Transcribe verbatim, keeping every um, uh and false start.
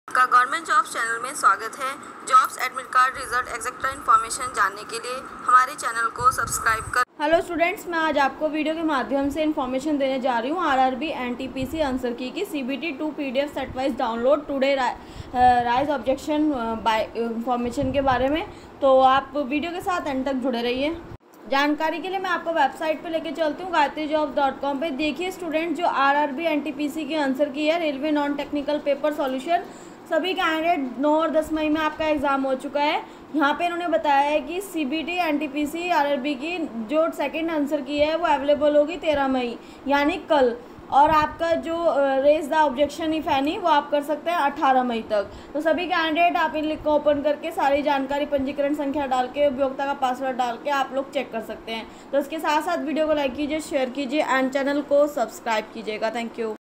का government jobs channel में स्वागत है। Jobs admit card result etcetera information जानने के लिए हमारे चैनल को सब्सक्राइब कर। हेलो स्टूडेंट्स, मैं आज आपको वीडियो के माध्यम से इन्फॉर्मेशन देने जा रही हूँ आरआरबी एनटीपीसी आंसर की की CBT two PDF set wise download today raise objection by information के बारे में। तो आप वीडियो के साथ एंड तक जुड़े रहिए। जानकारी के लिए मैं आपको वेबसाइट पे लेके चलती हूँ गायत्री जॉब्स डॉट कॉम पे। देखिए स्टूडेंट, जो आरआरबी एनटीपीसी की आंसर की है railway non technical paper solution, सभी कैंडिडेट नौ और दस मई में आपका एग्ज़ाम हो चुका है। यहाँ पे इन्होंने बताया है कि सीबीटी एनटीपीसी आरआरबी की जो सेकंड आंसर की है वो अवेलेबल होगी तेरह मई यानी कल, और आपका जो raise the objection if any वो आप कर सकते हैं अठारह मई तक। तो सभी कैंडिडेट आप इन लिंक को ओपन करके सारी जानकारी, पंजीकरण संख्या डाल के, उपभोक्ता का पासवर्ड डाल के आप लोग चेक कर सकते हैं। तो इसके साथ साथ वीडियो को लाइक कीजिए, शेयर कीजिए एंड चैनल को सब्सक्राइब कीजिएगा। Thank you.